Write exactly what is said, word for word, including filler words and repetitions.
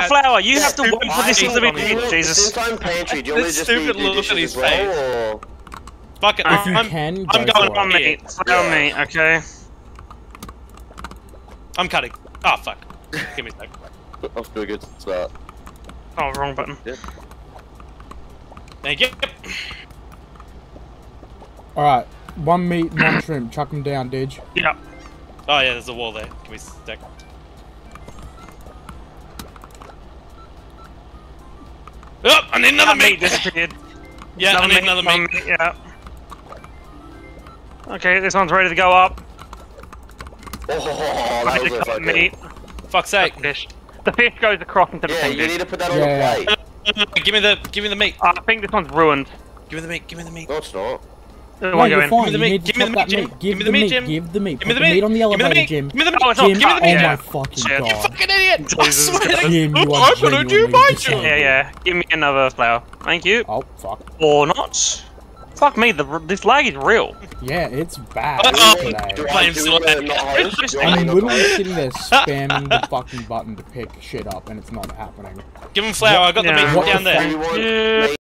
the flour. You have to wait for this Stupid to be fucking eaten, Jesus. Since I'm pantry, do you want me to just Stupid do look dishes at his as well, or... Fuck it, If you I'm, can, I'm go going for On it. meat. Flour meat, okay. I'm cutting. Oh, fuck. Give me a sec. Off to a good start. Oh, wrong button. Yep. Thank you. Alright, one meat, one shrimp. Chuck them down, Didge. Yep. Oh yeah, there's a wall there. Give me a sec. Oh, I need another That meat meat. disappeared. Yeah, I need another one meat. Yeah. Okay, this one's ready to go up. Oh, that Ready was to a cut fucking... meat. Fuck's sake. Fish. The fish goes across into the Yeah, thing. you dude. need to put that on Yeah, the plate. Give me the, give me the meat. Uh, I think this one's ruined. Give me the meat. Give me the meat. No, it's not. It No, won't go you're in. fine. Give me the You meat, need to give me the chop that meat, meat. Jim. Give Give me the the meat, meat. Jim. Give the meat. Give me Put the the meat on the Give me the elevator, meat. Jim. Give me the meat. Oh, it's not Give me the cut meat. Oh yet. my fucking Shit. You god. fucking idiot! I Jesus swear to Christ. Jim, you God, are I'm gonna do genuinely my disabled. job. Yeah, yeah. Give me another flour. Thank you. Oh, fuck. Or not. Fuck me, the, this lag is real. Yeah, it's bad Oh, Do today. I Blame do Slap. it not host? Do I I'm not literally host? sitting there spamming the fucking button to pick shit up, and it's not happening. Give him flour. I got the Yeah. meat What down the there. Do you want Yeah. meat?